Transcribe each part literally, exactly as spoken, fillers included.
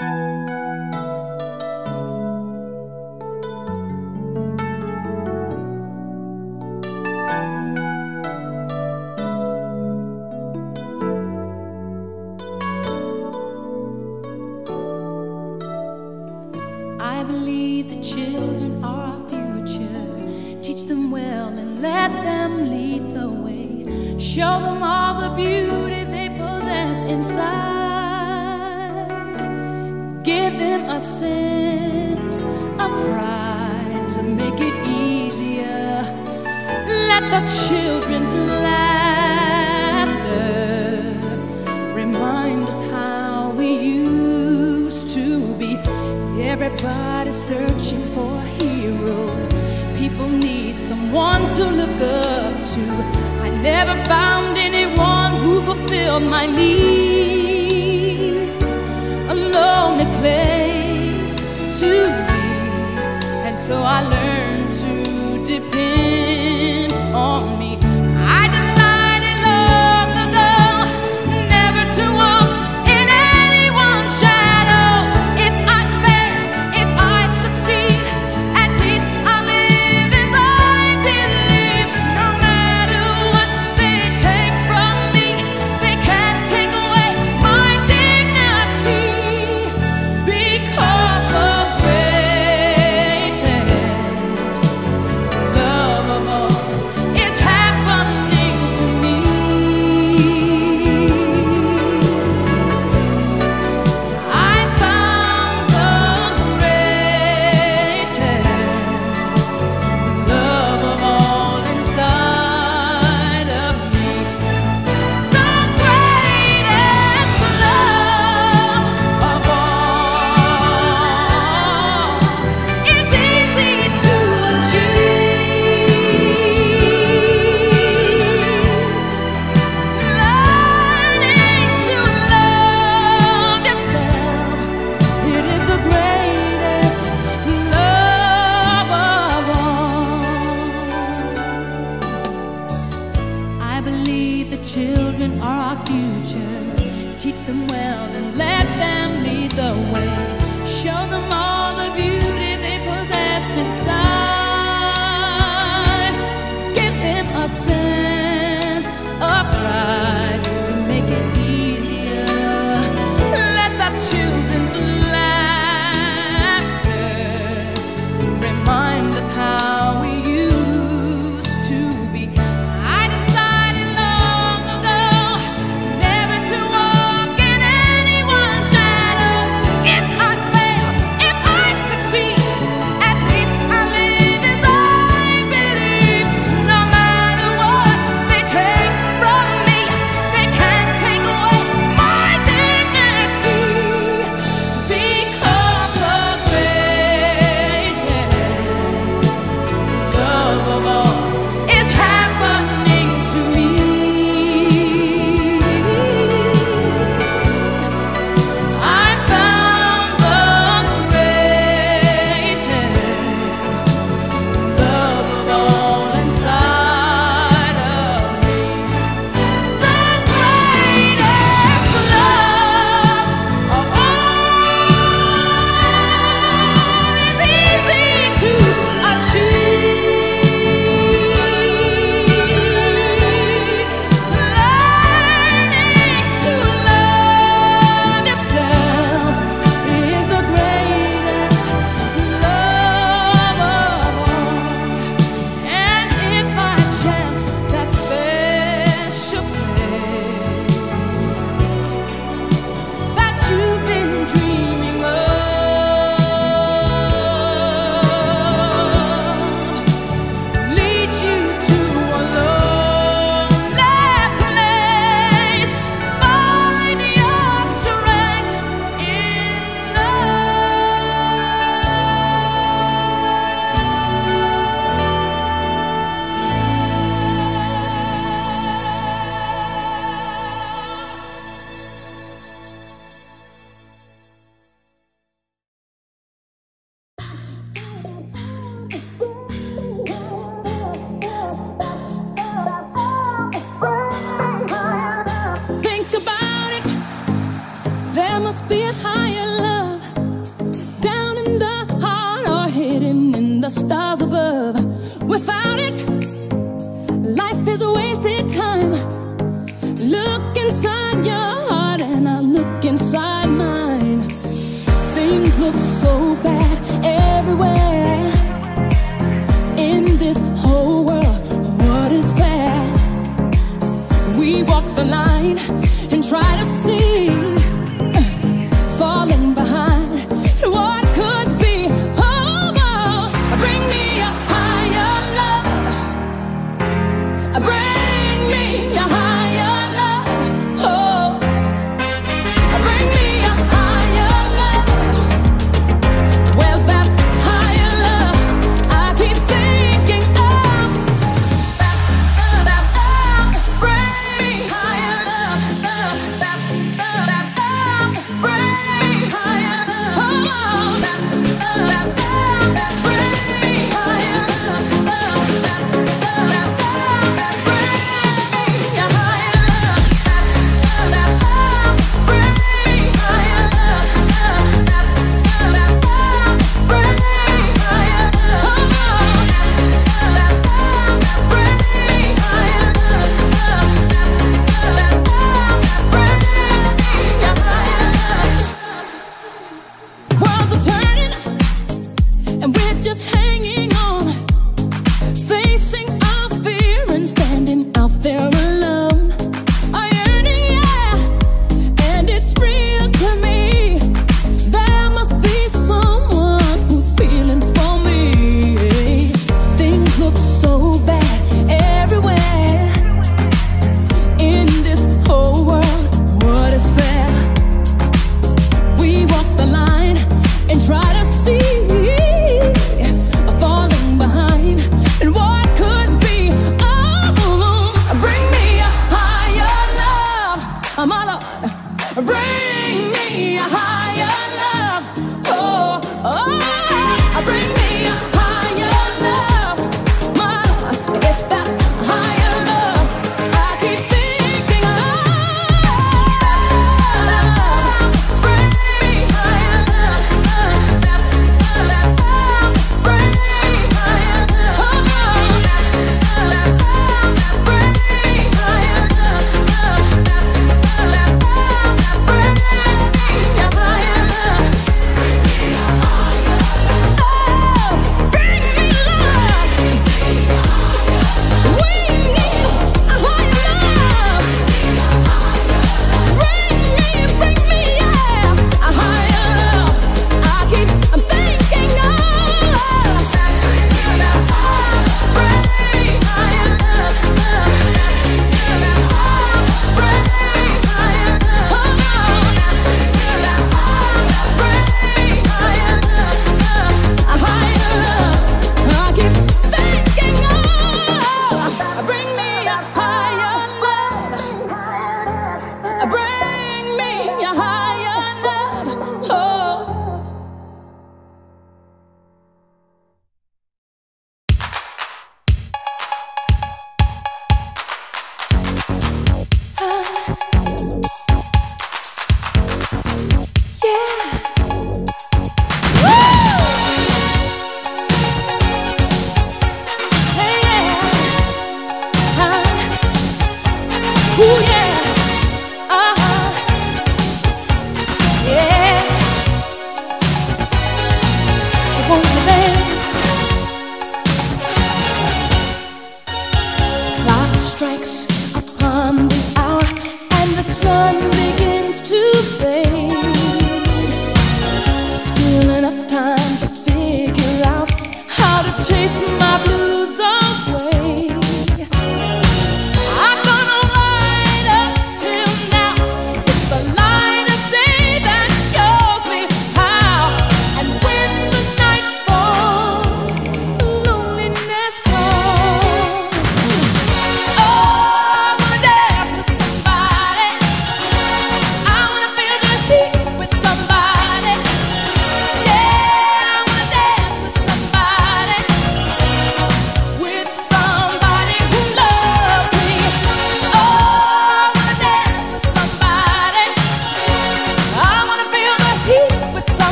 I believe the children are our future. Teach them well and let them lead the way. Show them all the beauty they possess inside. Give them a sense of pride to make it easier. Let the children's laughter remind us how we used to be. Everybody's searching for a hero. People need someone to look up to. I never found anyone who fulfilled my needs. A lonely place to be, and so I learned to depend on me. I decided long ago never to walk in anyone's shadows. If I fail, if I succeed, at least I live as I believe. No matter what they take from me, they can't take away my dignity, because the greatest love of Things look so bad everywhere in this whole world. What is fair? We walk the line and try to see, falling behind what could be. Oh, oh, bring me a higher love. Bring me a higher love. Oh, bring me a higher love. Where's that higher love? I keep thinking of that, that, that, oh, bring me higher love.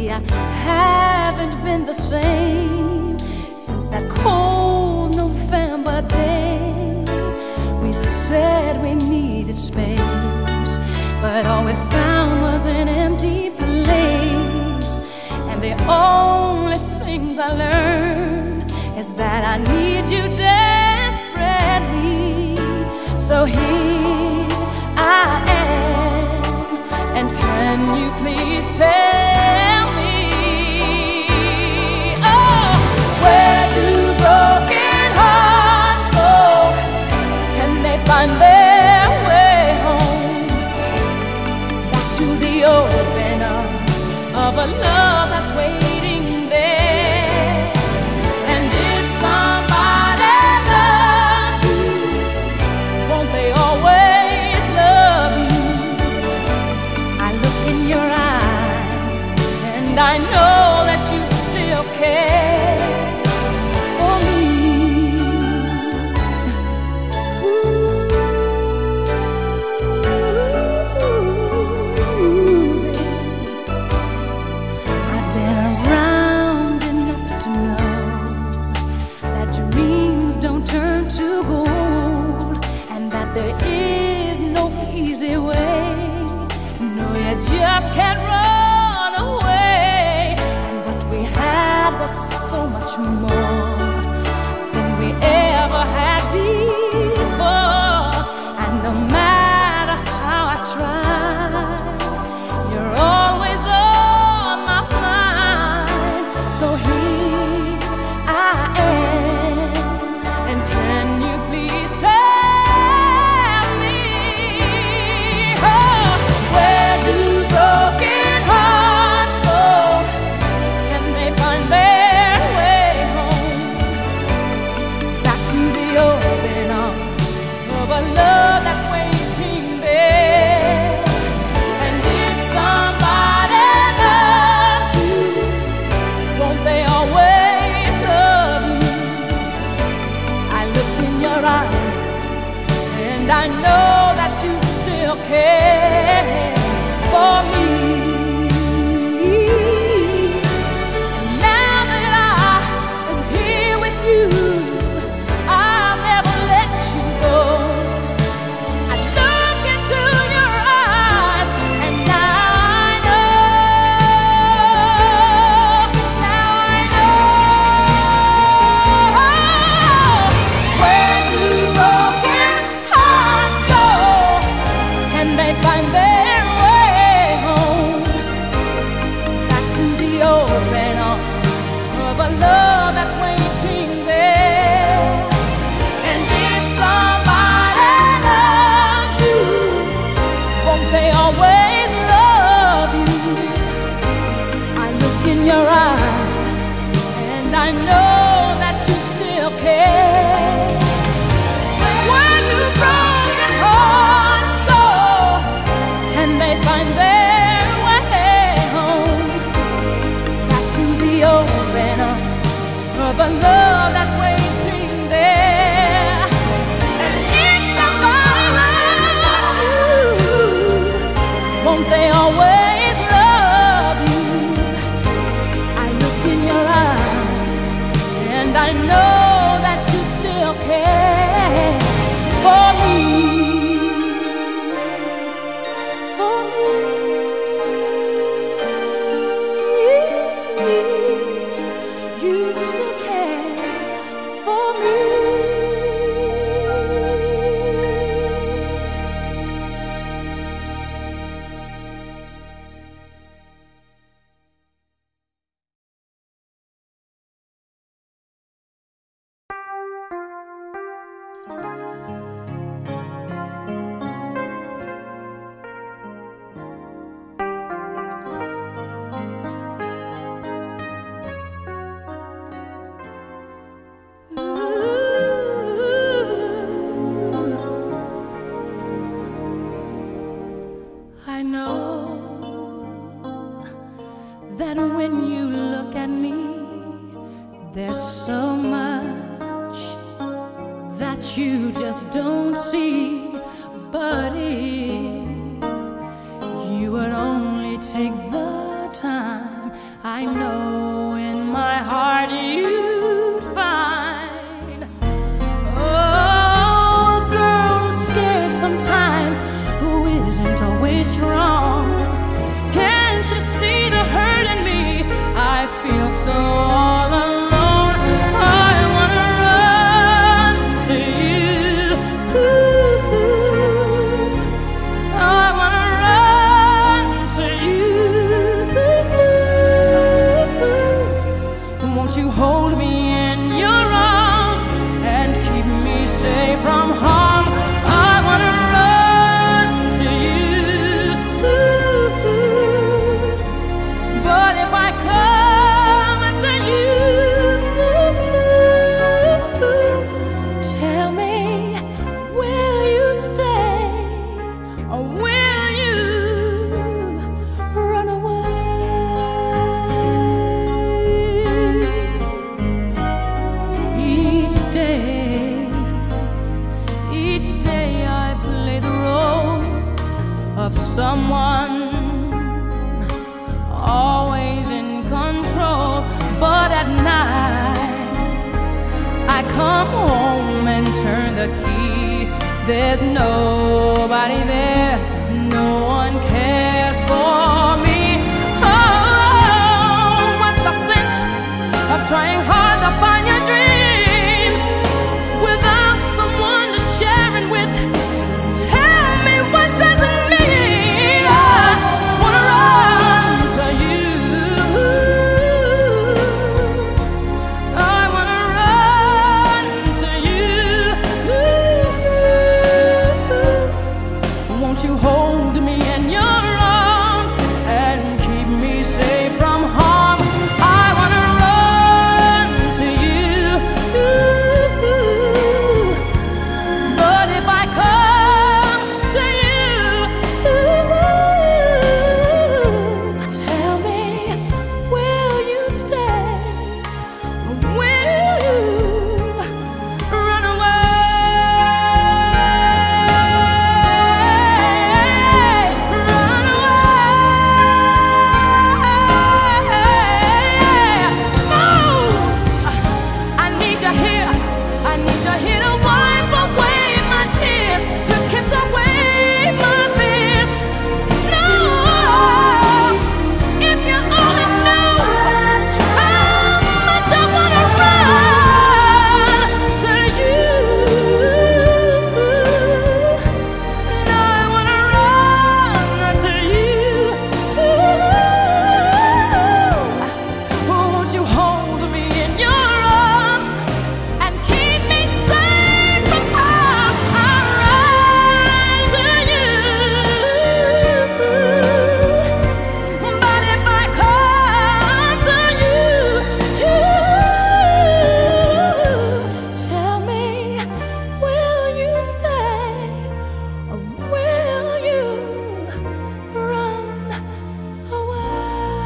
see, I haven't been the same since that cold November day. We said we needed space, but all we found was an empty place. And the only things I learned is that I need you desperately. So here I am, and can you please tell me, oh, where do broken hearts go? Can they find their way home? Back to the open arms of a love that's waiting there. And if somebody loves you, won't they always love you? I look in your eyes and I know that you still care for me. Ooh, I've been around enough to know that dreams don't turn to gold, and that there is no easy way. No, you just can't run away. And what we had was so much more than we ever had before. And no matter how I try, you're always on my mind. So here I am, and can you please tell me, oh, where do broken hearts go? Can they find their way home? Back to the open arms of a love that's waiting there. And if somebody loves you, won't they always love you? I look in your eyes and I know that you still care for me. And now that I am here with you, I'll never let you go. I look into your eyes and now I know, now I know. Where do broken hearts go? Can they find their way home? Back to the open arms of a love that's waiting there. And if somebody loves you, won't they always love you? I look in your eyes and I know that you still care. Where do broken hearts go? Can they find their way home? Back to the open arms of a love that's waiting there. And if somebody loves you, won't they always love you? I look in your eyes and I know that you still care for me, for me. You still care for me. I know that when you look at me, there's so much that you just don't see. But if you would only take the time, I know in my heart you'd find. Oh, a girl is scared sometimes who isn't always strong. Can't you see the hurt in me? I feel so all alone. I wanna run to you. Ooh, I wanna run to you. Won't you hold me in your arms and keep me safe from harm? I wanna run to you. But if I come to you, tell me, will you stay or will you run away? Each day, each day I play the role of someone always in control, but at night I come home and turn the key. There's nobody there, no one cares for me. Oh, what's the sense of trying hard to find your dreams without someone to share it with? Tell me, what does it mean? I wanna run to you. I wanna run to you. Won't you hold me in your arms and keep me safe from harm? I wanna run to you. But if I come to you, tell me, will you stay or will you run away? Run away. No, I need you here. I need you here to wipe away my tears, to kiss away my fears. No, if you only knew how much I wanna run to you. No, I wanna run to you. Won't you hold me in your arms and keep me safe from harm? I run to you. But if I come to you, tell me, will you stay or will you run away?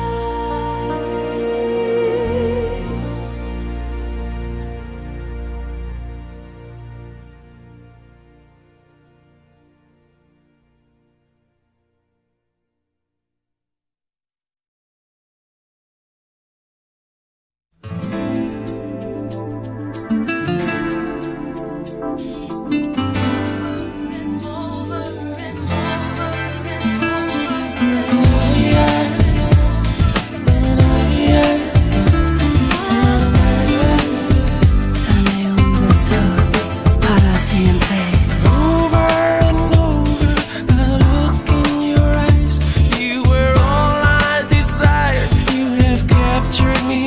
Dame un beso para siempre. Over and over, the look in your eyes. You were all I desired. You have captured me.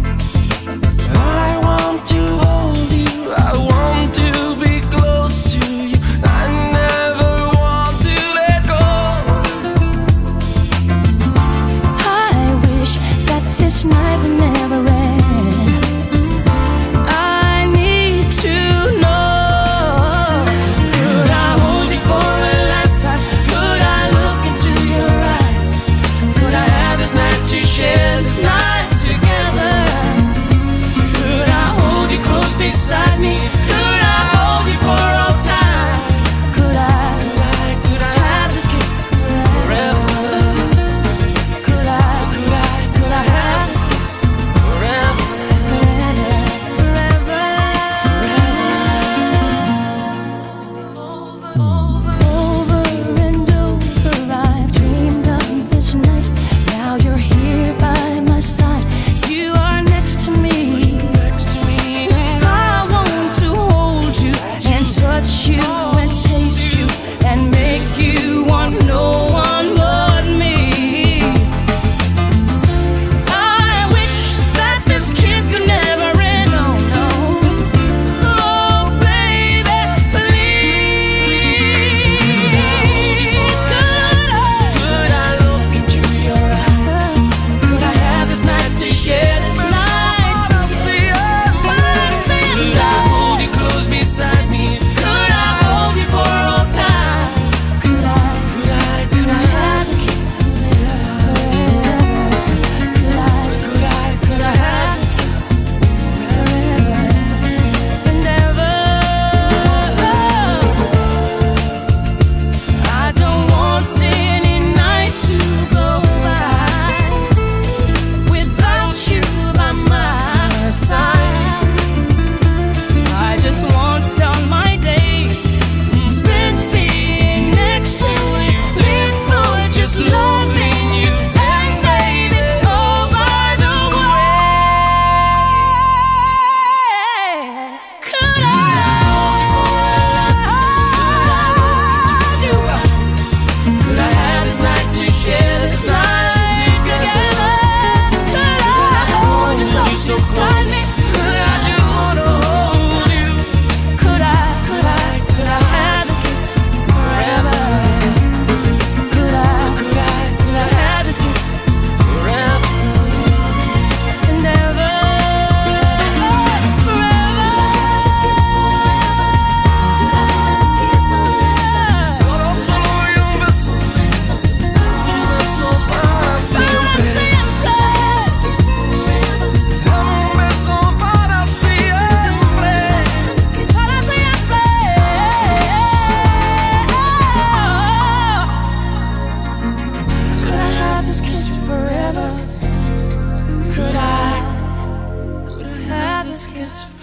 I want to hold you. I want to be close to you. I never want to let go. I wish that this night would never end. I need to know. Could I hold you for a lifetime? Could I look into your eyes? Could I have this night to share this night together? Could I hold you close beside me? Could I hold you for all time? Could I, Could I, could I have this kiss forever? could I, Could I, could I have this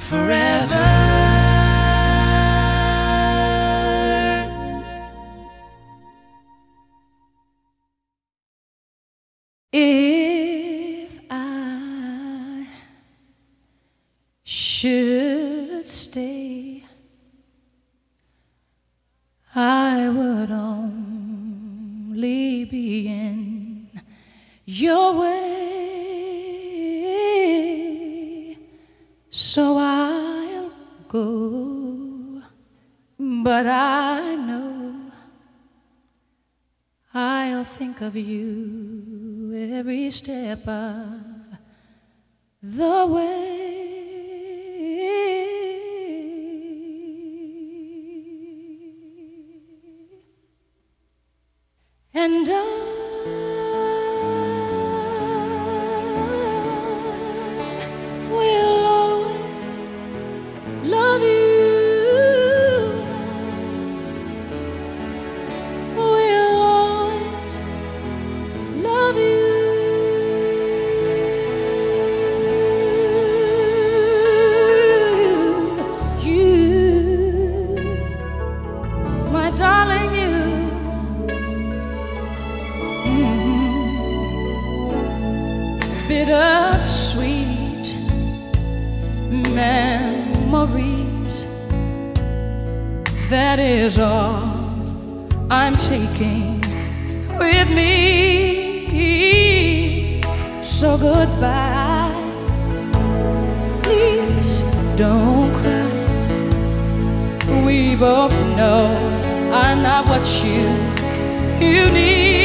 forever. If I should stay, I would only be in your way, so I'll go, but I know I'll think of you every step of the way. And I will always love you. Will always love you. You, my darling, you. Bittersweet memories, that is all I'm taking with me. So goodbye, please don't cry. We both know I'm not what you, you need.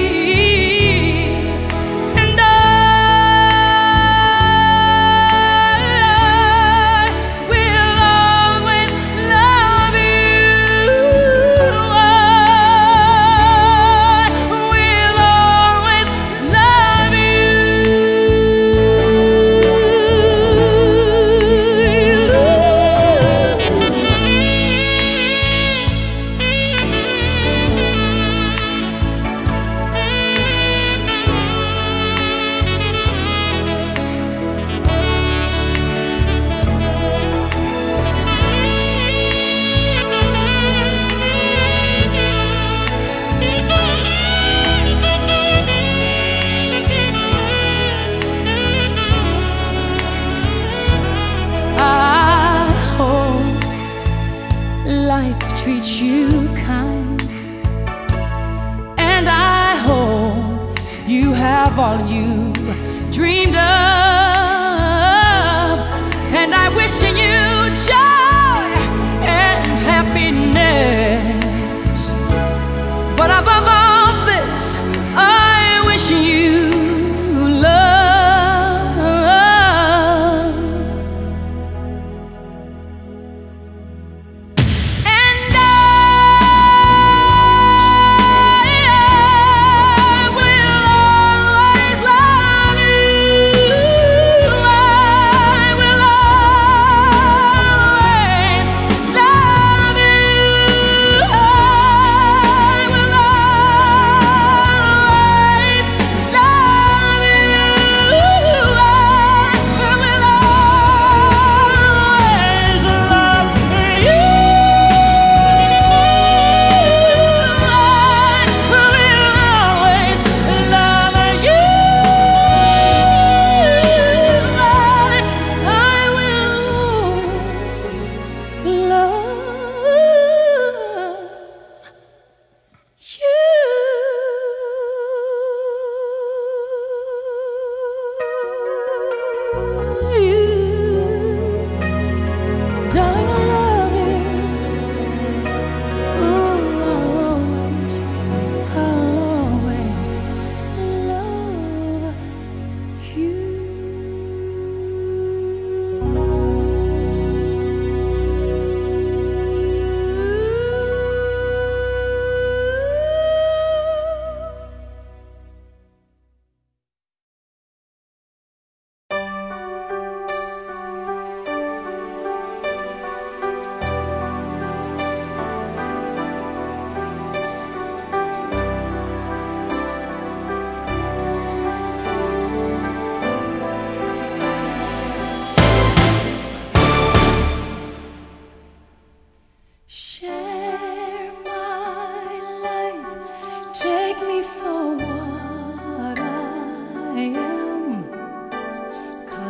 Life treats you kind, and I hope you have all you dreamed of, and I wish you joy and happiness, but above all this I wish you love. Love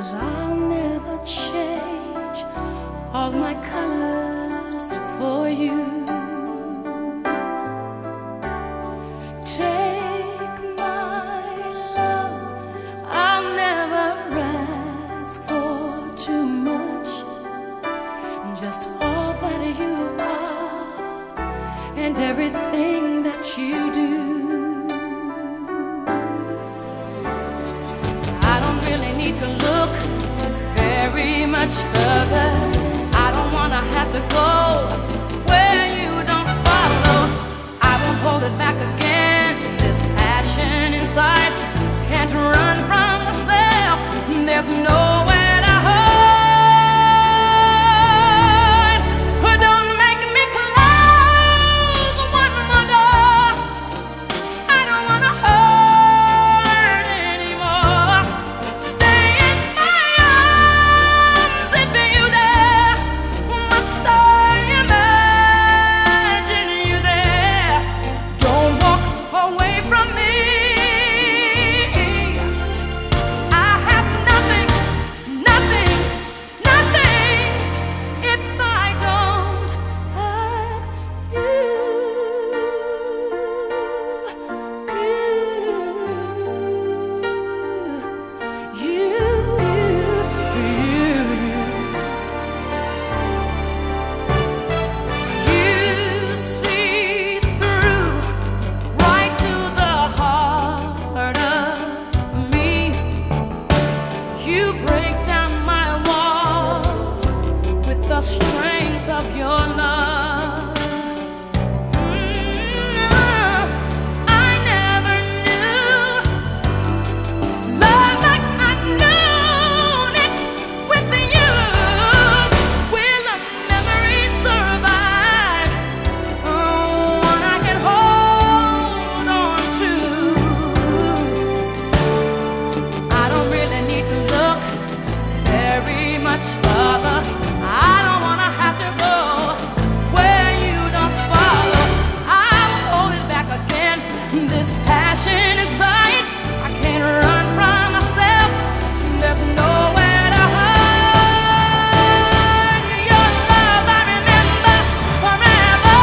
'cause I'll never change all my colors for you. Take my love, I'll never ask for too much, just all that you are and everything that you do. I don't really need to look very much further. I don't wanna have to go where you don't follow. I won't hold it back again. This passion inside can't run from myself. There's nowhere to hide. Don't make me close one more door. I don't wanna hurt anymore. Stay in my arms if you dare. Must I imagine you there? Don't walk away from me. I have nothing, nothing, nothing if I don't have you. You, you, you, you see through right to the heart of me. You break down my walls with the strength of your love. Mm, I never knew love like I've known it with you. Will a memory survive? Oh, one I can hold on to. I don't really need to look very much further. I don't wanna have to go where you don't follow. I'll hold it back again. This passion inside, I can't run from myself. There's nowhere to hide. Your love I remember forever.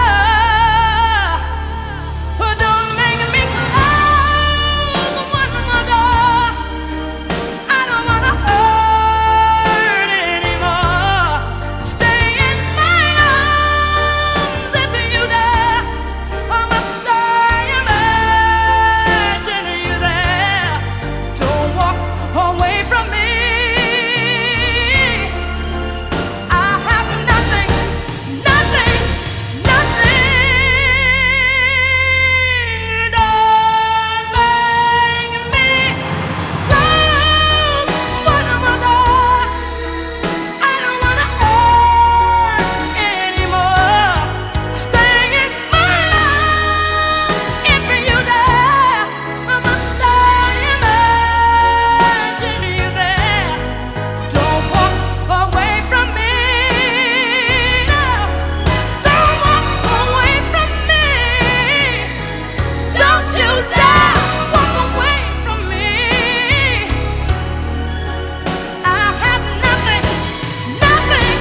Don't make me close one more door. I don't wanna hurt anymore. Stay in my arms if you dare. Or must I imagine you there? Don't walk away from me. I have nothing, nothing, nothing. Don't make me close one more door. I don't wanna hurt anymore. Stay in my arms if you dare. Or must I imagine you there? Don't walk away from me. No, don't walk away from me. Don't you dare walk away from me. I have nothing, nothing,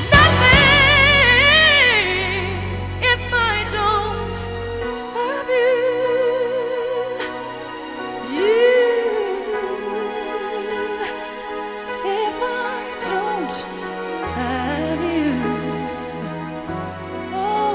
nothing if I don't have you. You, if I don't have you. Oh.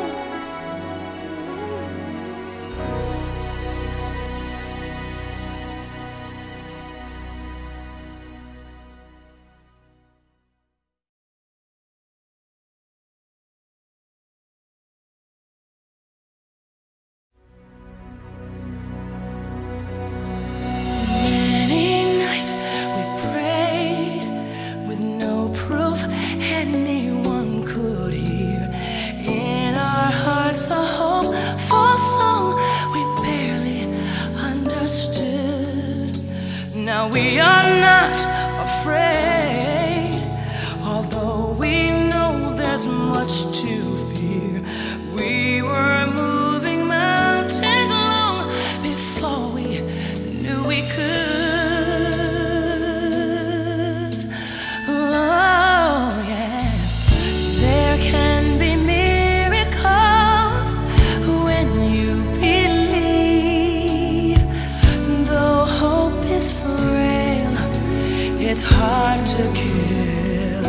Many nights we prayed with no proof anyone could hear. In our hearts, a hopeful song we barely understood. Now we are not afraid, although we know there's much to fear. We were moving mountains long before we knew we could. it's hard to kill.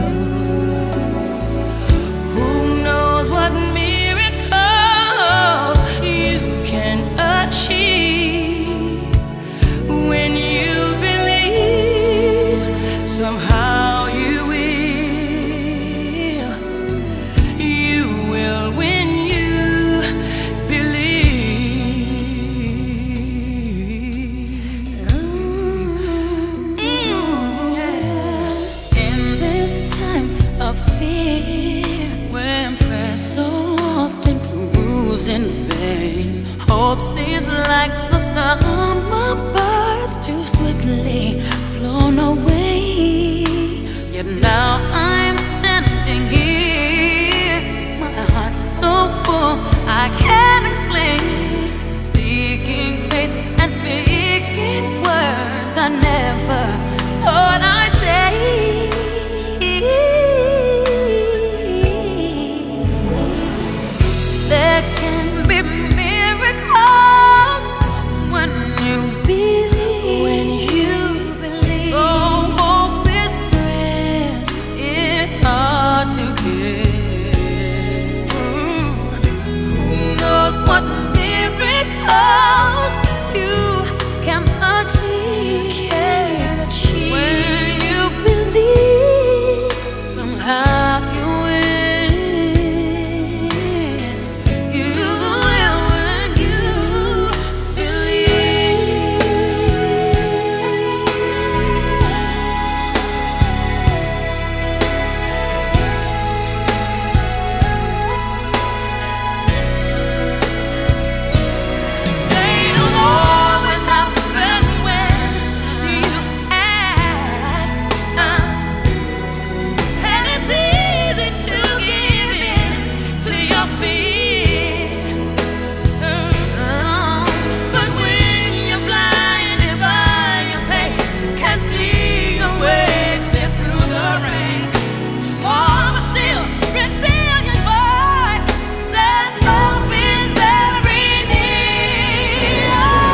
Who knows what miracles you can achieve when you believe somehow you will. You will when you believe. Mm-hmm. In this time of fear, when prayer so often proves in vain, hope seems like the summer birds too swiftly flown away. Yet now I'm standing here, my heart's so full I can't explain, seeking faith and speaking words I never thought I'd say. There can be miracles when you believe. When you believe. Oh, hope is frail, it's hard to get. Who knows what miracles you can achieve, can achieve. When you believe somehow you will. You will when you believe. They don't always happen when you ask, uh, and it's easy to give in to your fear. Uh, But when you're blinded by your pain, can't see your way clear through the rain, small but still resilient voice says hope is very near.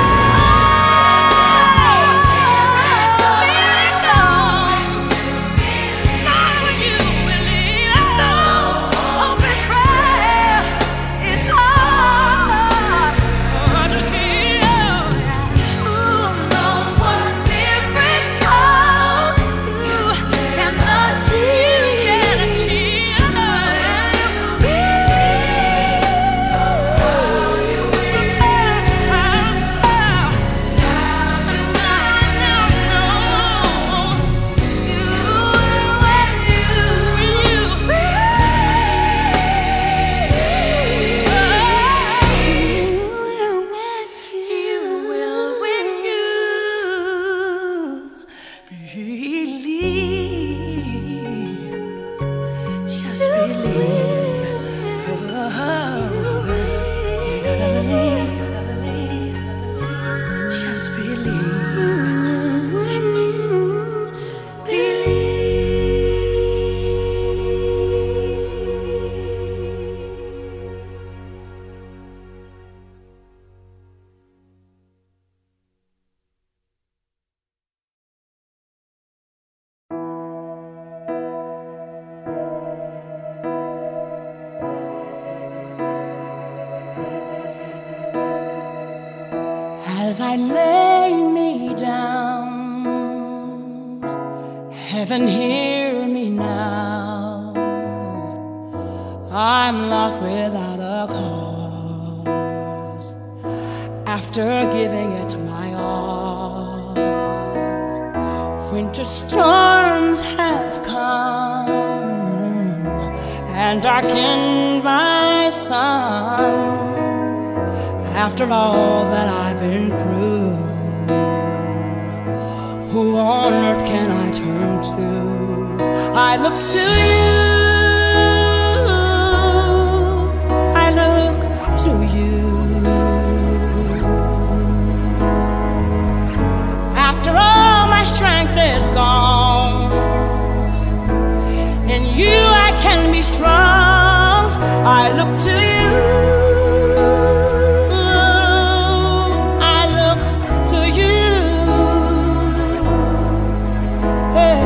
Just believe. Oh, you gotta believe, gotta believe. Just believe when you As I lay me down, heaven hear me now. I'm lost without a cause, after giving it my all. Winter storms have come and darkened my sun. After all that I've been through, who on earth can I turn to? I look to you, I look to you. After all my strength is gone, in you I can be strong. I look to you, I look to you. Hey.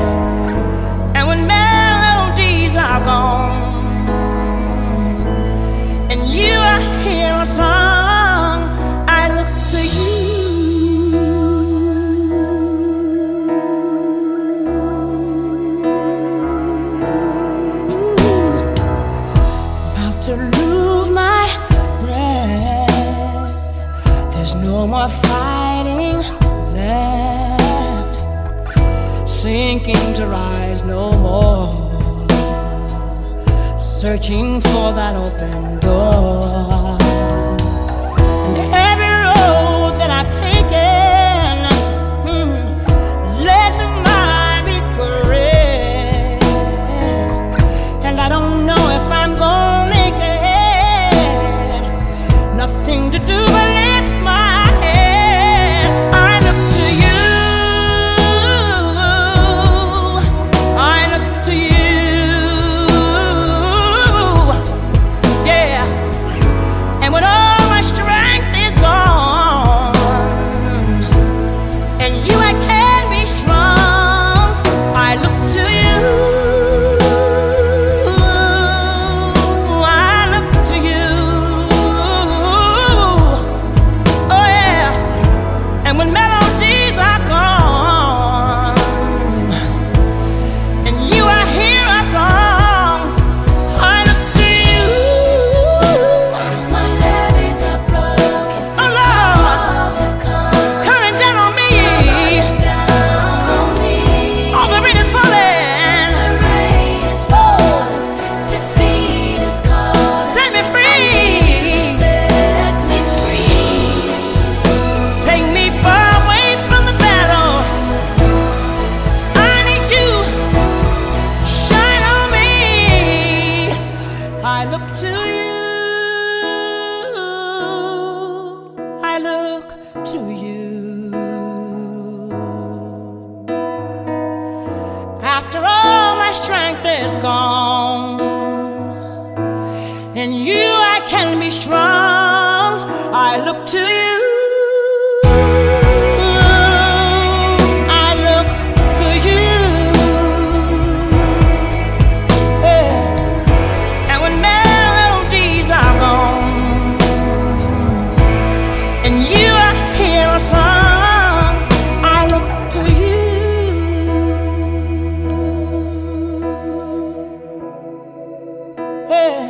are fighting left, sinking to rise no more, searching for that open door. And every road that I've taken mm, led to my regret, and I don't know if I'm gonna make it. Nothing to do but lift my head. I look to you, I look to you, yeah. And when all my strength is gone, and you I can be strong, I look to you, I look to you, oh yeah. And when melodies are gone, and you I hear a song, I look to you. My levees are broken, Oh Lord, walls have come coming down on me, down on me. all the rain is falling. The rain is falling, defeat is calling. Set me I free, need you to set me free. take me far away from the battle. I need you, shine on me. I look to you, I look to you. After all my strength is gone, in you I can be strong, I look to you, I look to you, yeah. And when melodies are gone, and you I hear a song, I look to you, yeah.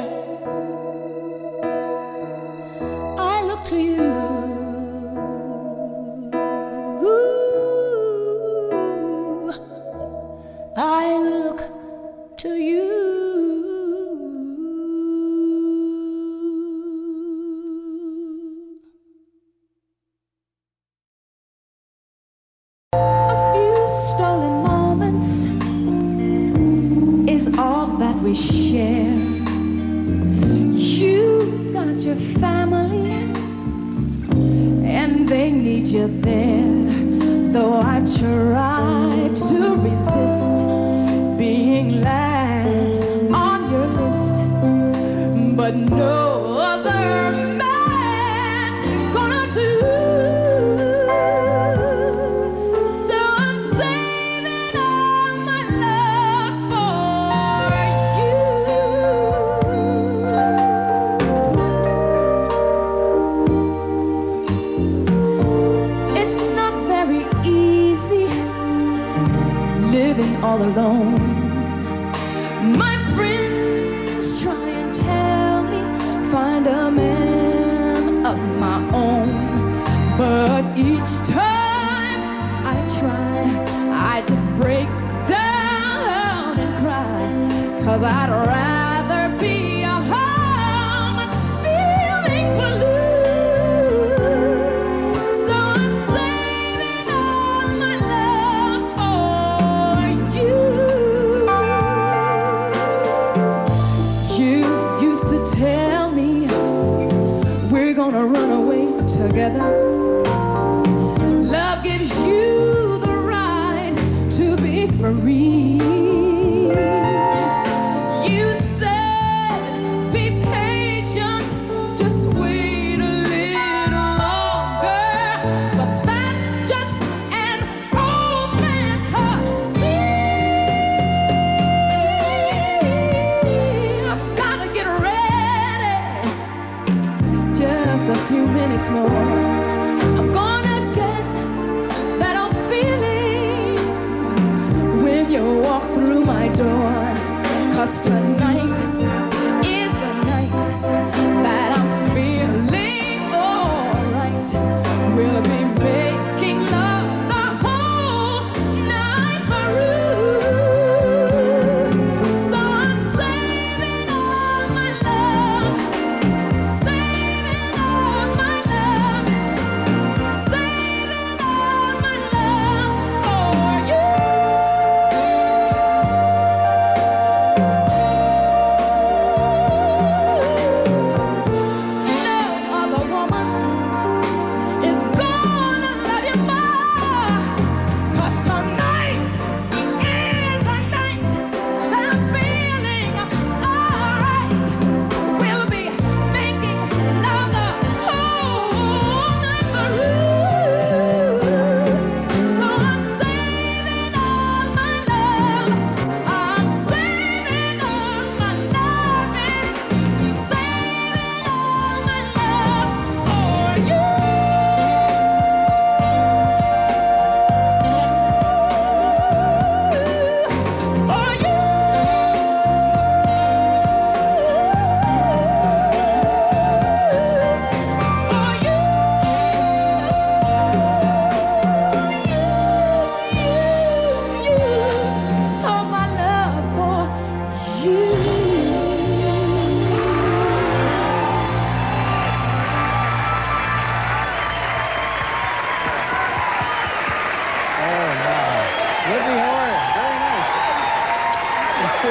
I look to you. Ooh, I look to you. A few stolen moments is all that we share. You got your family, and they need you there. Though I tried to resist being last on your list, but no other man gonna do. So I'm saving all my love for you. It's not very easy living all alone. My friends try and tell me find a man of my own, but each time I try, I just break down and cry, 'cause I'd rather be a home feeling blue. So I'm saving all my love for you. You used to tell me we're gonna run away together. Love gives you the right to be free. You said be patient, just wait a little longer, but that's just an old fantasy. I've gotta get ready, just a few minutes more. I'm gonna get that old feeling when you walk through my door. 'Cause tonight is the night that I'm feeling alright. We'll be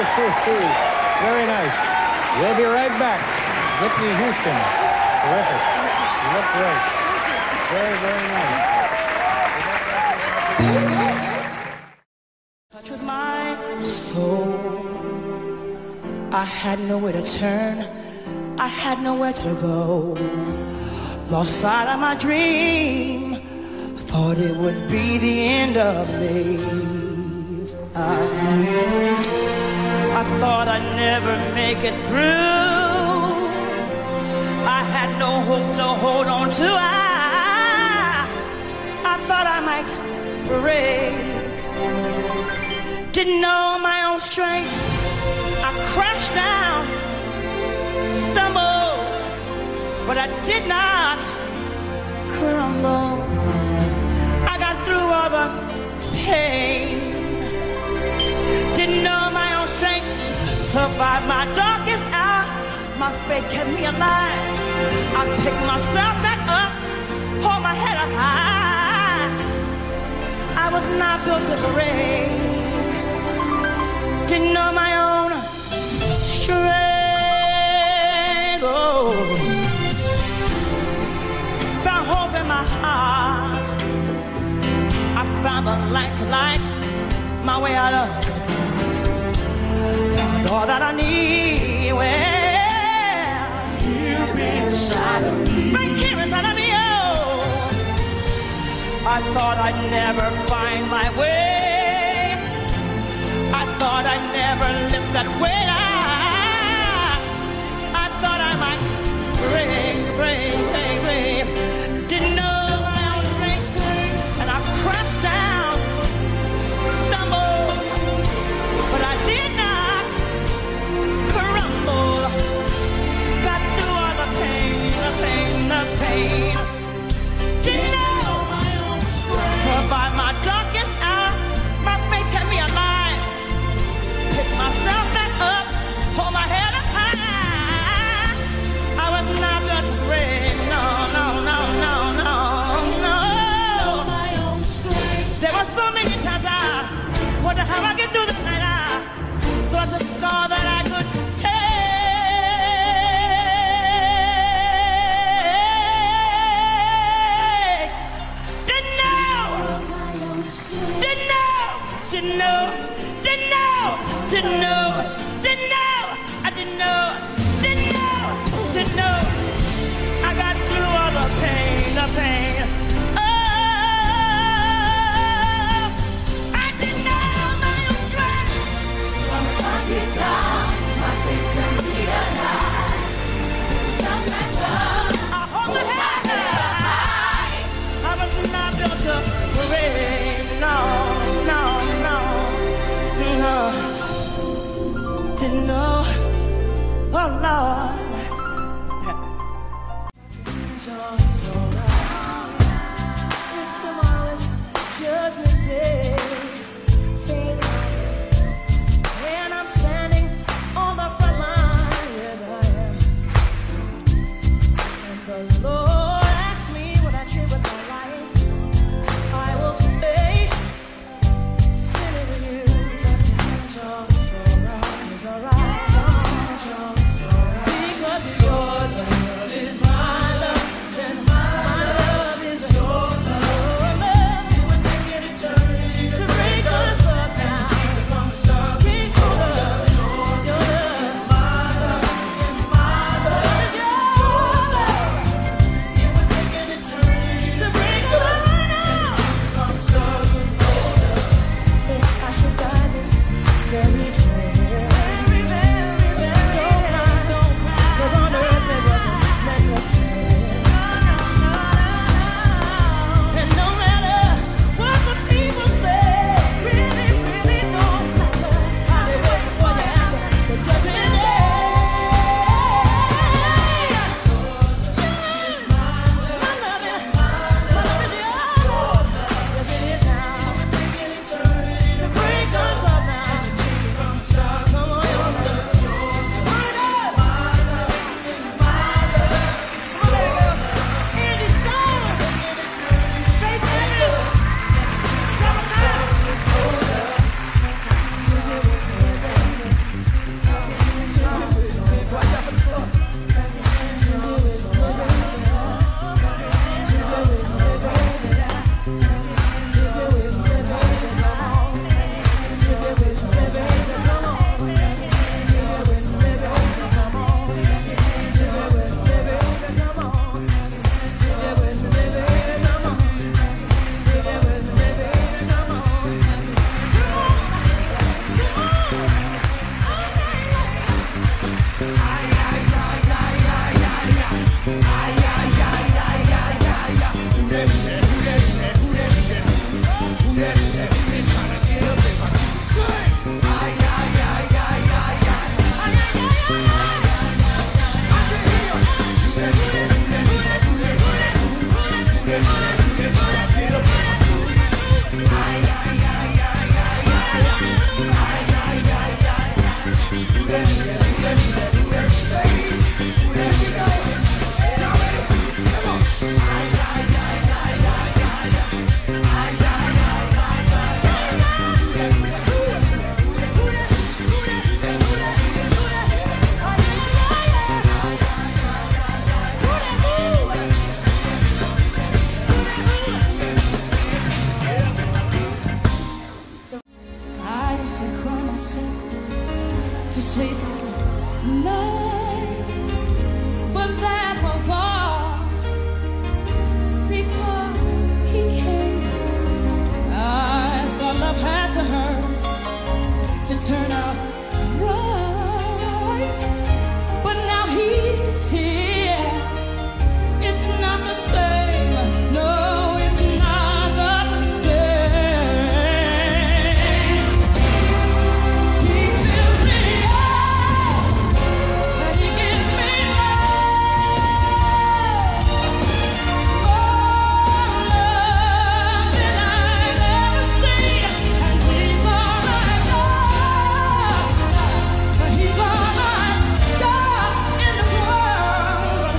Very nice. We'll be right back. Whitney Houston. Terrific. You look great. Very, very nice. Touch with my soul. I had nowhere to turn. I had nowhere to go. Lost sight of my dream. Thought it would be the end of me. I, I thought I'd never make it through. I had no hope to hold on to. I, I thought I might break. Didn't know my own strength. I crashed down, stumbled, but I did not crumble. I got through all the pain. Didn't know my own strength. Survived my darkest hour. My faith kept me alive. I picked myself back up, hold my head up high. I was not built to break. Didn't know my own strength. Oh. Found hope in my heart. I found the light to light my way out of the dark. Found all that I need. Well, here inside of me. Right here inside of me. Oh, I thought I'd never find my way. I thought I'd never live that way. I, I thought I might break, break, break, break. Didn't know my own strength, and I crashed down, stumbled, but I did not crumble. Got through all the pain, the pain, the pain. Didn't know my own strength. Survived my darkest hour. My faith kept me alive. Pick myself back up, hold my head up high. I was not built to break. No, no, no, no, no, no. There were so many times I wonder how I get through the night. I thought to God that I could take. Didn't know, didn't know, didn't know, didn't know, didn't know, didn't know, I didn't know, didn't know, didn't know. I got through all the pain, the pain. Oh, I didn't know my own strength. From the darkest hour, my faith kept me alive. Self back up, I hold my head high. I was not built to break. No, no, no, no. Didn't know, oh Lord. If tomorrow's judgment day, and I'm standing on the front line, yes I am. And the Lord asks me what I did with my life, I will say, spend it with you. It's alright, it's alright. sleeping nights, but that was all before he came. I thought love had to hurt to turn out right, but now he's here. It's not the same. No, it's not the same. He fills me up, and he gives me love, more love than I've ever seen. And he's all I know, and he's all I got in this world.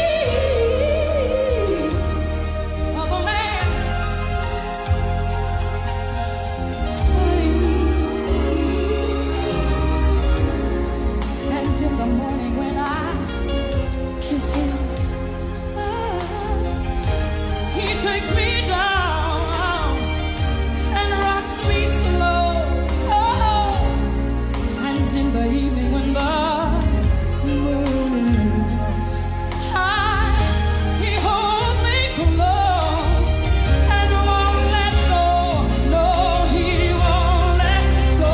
He's of a man. And in the morning when I kiss his eyes, he takes me down and rocks me slow. And in the evening when the moon is high, he holds me close and won't let go. No, he won't let go.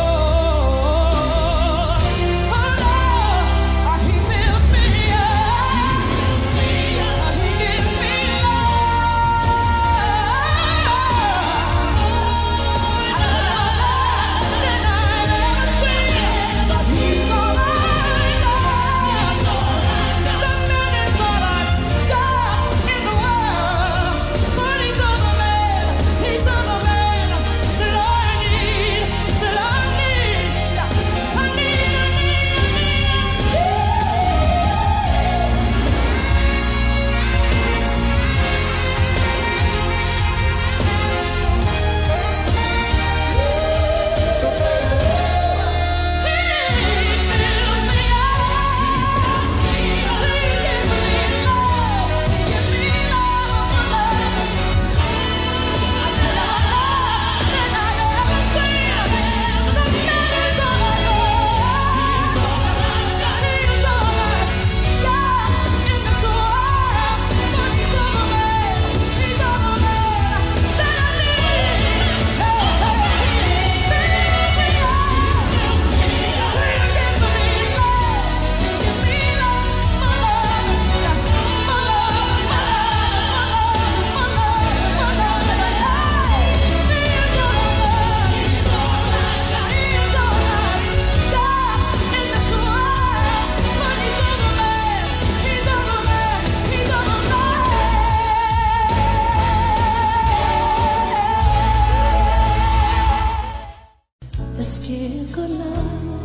Oh no, he fills me up, he gives me love than I've ever seen. 'Cause he's all I know. The man is all I've got in the world. But he's all the man, he's all the man that I need, that I need, I need, I need, let's give good love,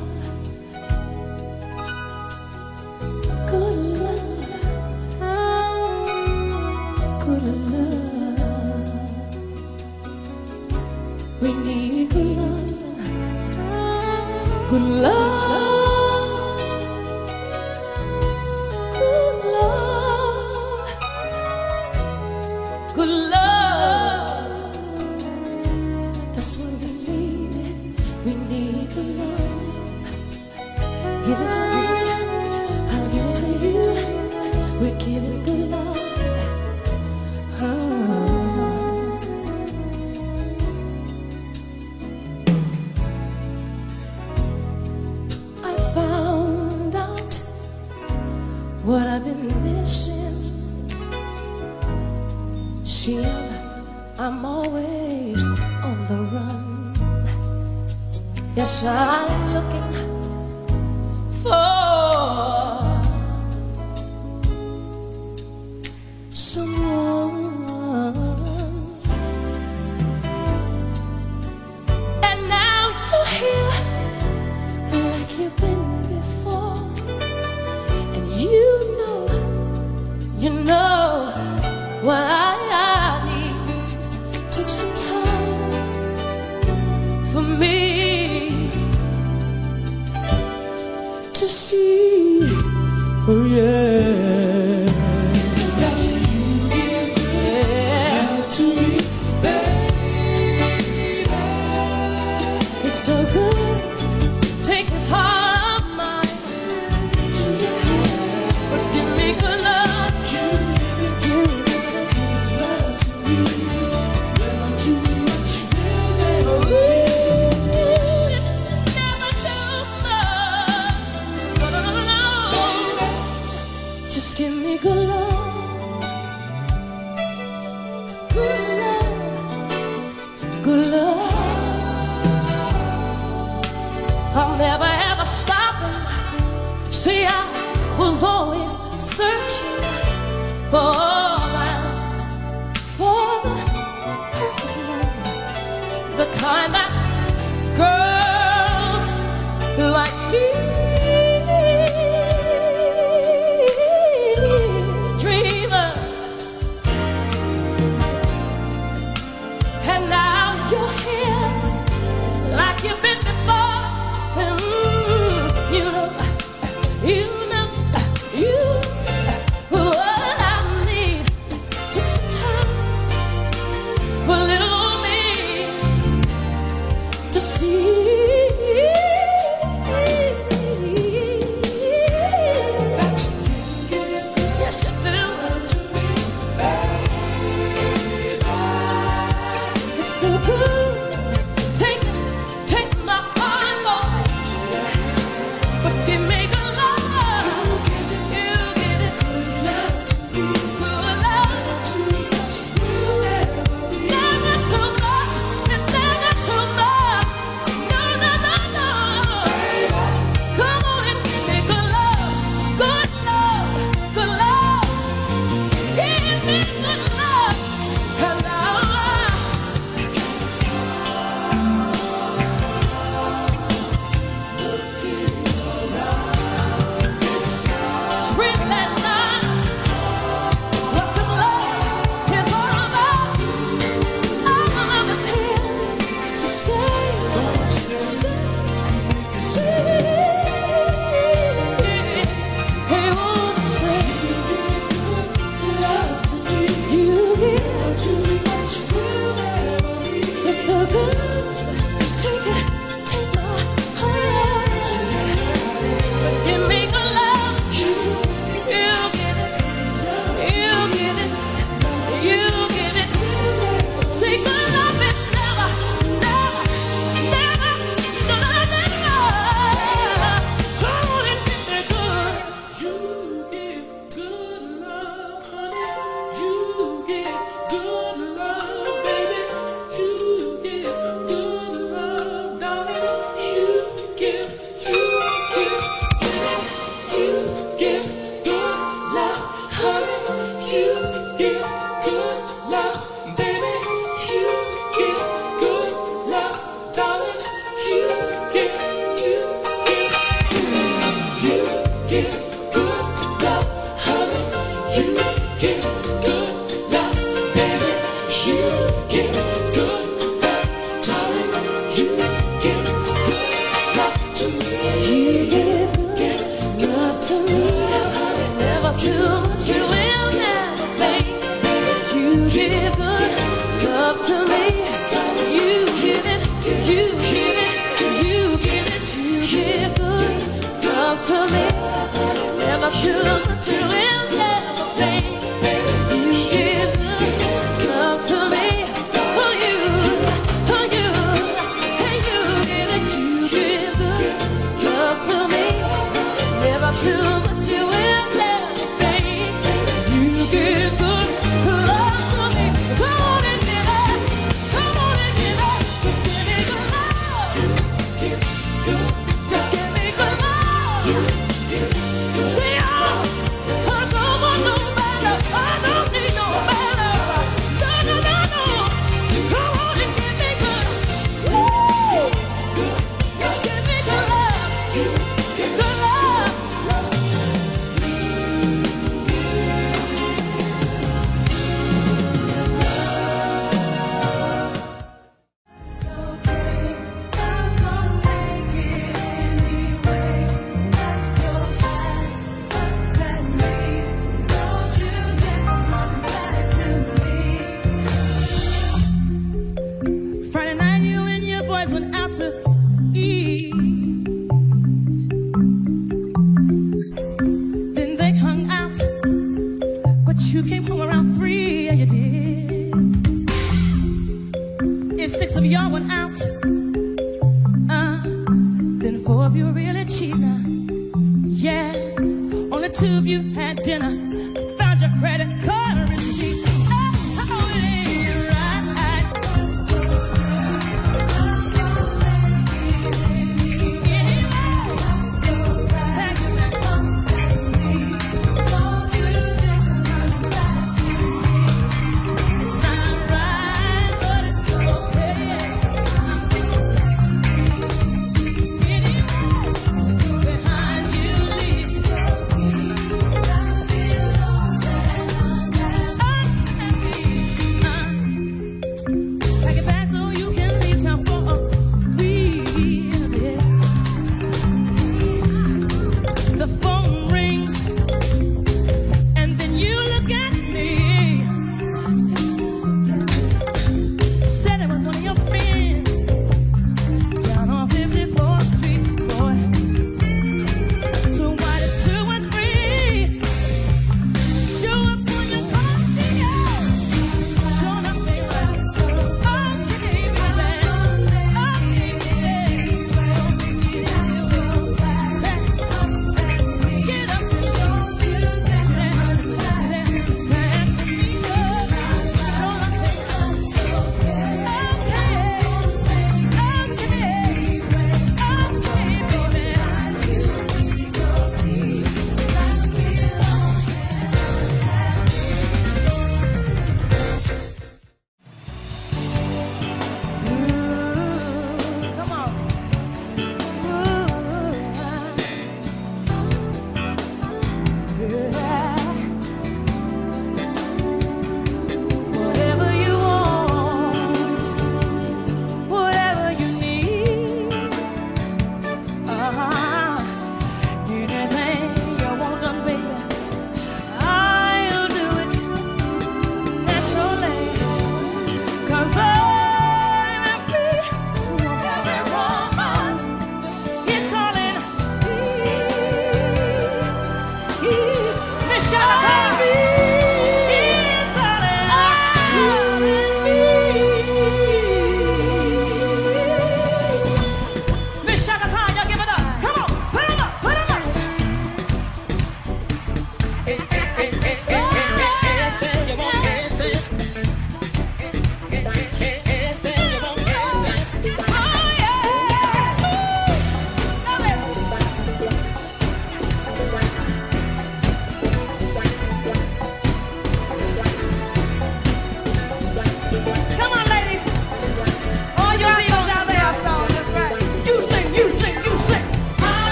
good love, good love. We need good love, good love, good love, good love. That's what we need. We need good love. Give it to me, I'll give it to you. We're giving good love. Oh. I found out what I've been missing. See, I'm, I'm always on the run. Yes, I'm looking for someone. And now you're here like you've been before. And you know, you know what I, I need. Took some time for me to see, oh yeah, that you give love to me, baby. It's so good, take this heart of mine. I'm never ever stopping. See, I was always searching for that, for the perfect love, the kind that girls like me dream of. And now you're here like you've been before. And you know, you know, you what I need. Just some time for little old me to see. Yes, you do. It's so good. Take, take my heart, Lord. But give me good love. You give it to me. Good love. Never too much. It's never too much. No, no, no, no. Come on and give me good love. Good love. Good love. Give me good love. And now sweet that night, what this love is all about. Our love is here to stay, stay, stay. He won't stay. You give too much. It's so good. Take it, take my heart. But give me good love. You give it, you give it, you give it. Say good love is never, never, never, never, never. Come on and give me good. You give good love, honey. You give good love, baby. You give good love, darling. You give, you give, you give good love, honey. You give good love, baby. You give good love, darling. You give, you give, you give good love, honey. You give good love, baby. You give good love, darling. You give good love to me. You give good love to me. Never too much. You will never pay. You give good love to me. You give it. You give it. You give it. You give good love to me. Never too much. You will never pay. You give good love to me. Oh, you, oh, you, hey, you give it. You give good love to me. Never too much. You will never pay. You give good love to me. Come on and give it. Come on and give it. Just give me good love. Just give me good love. See, I, I don't want no better. I don't need no better. No, no, no, no. Come on and give me good. Woo! Just give me good love. Good love. It's okay, I'm gonna make it anyway. Let your past look at me. Don't you dare come back to me. Friday night, you and your boys went out to eat. Then they hung out, but you came home around three, yeah, you did. If six of y'all went out, uh, then four of you really cheat now. Yeah, only two of you had dinner. I found your credit card receipt. Oh, oh, it ain't right. It ain't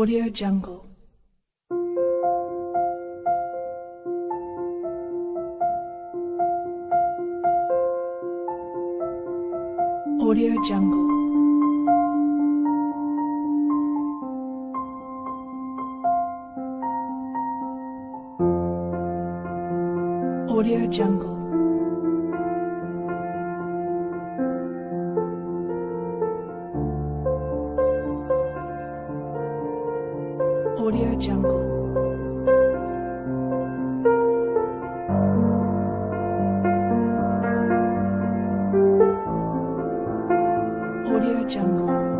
Audio Jungle. Audio Jungle. Audio Jungle. Audio Jungle. Audio Jungle.